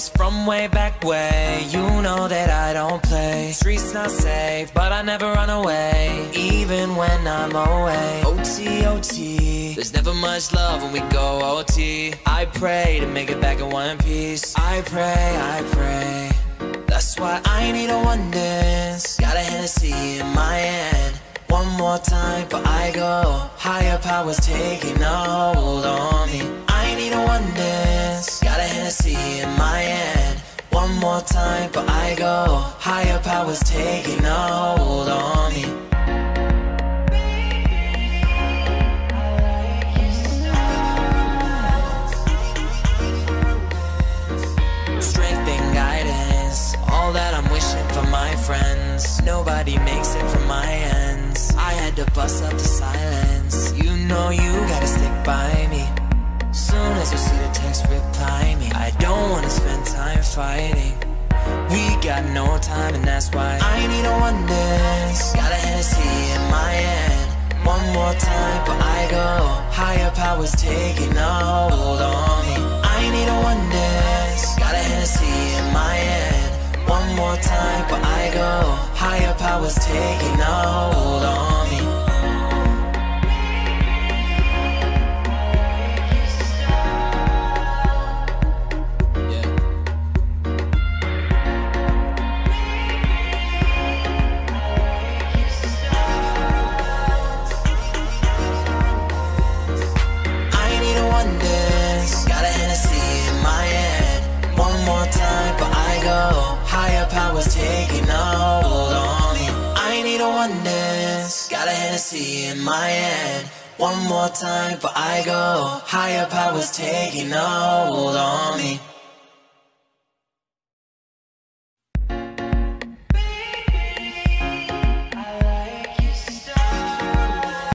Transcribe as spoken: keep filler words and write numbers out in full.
ways from way back way. You know that I don't play. Streets not safe, but I never run away, even when I'm away. O T, O T, there's never much love when we go O T. I pray to make it back in one piece. I pray, I pray. That's why I need a one dance. Got a Hennessy in my hand. One more time, but I go. Higher powers taking a hold on me. I need a one dance. Got a Hennessy in my hand. One more time, but I go. Higher powers taking a hold on me. Strength and guidance, all that I'm wishing for my friends. Nobody makes it from my ends. I had to bust up the silence. You know you gotta stick by me. Soon as you see the text, reply me. I don't wanna spend time fighting. We got no time, and that's why I need a one dance. Got a Hennessy in my hand. One more time, but I go. Higher powers taking a hold on me. I need a one dance. Got a Hennessy in my hand. One more time, but I go. Higher powers taking a hold on me. Powers taking a hold on me. I need a one dance. Got a Hennessy in my hand. One more time, but I go. Higher powers taking a hold on me.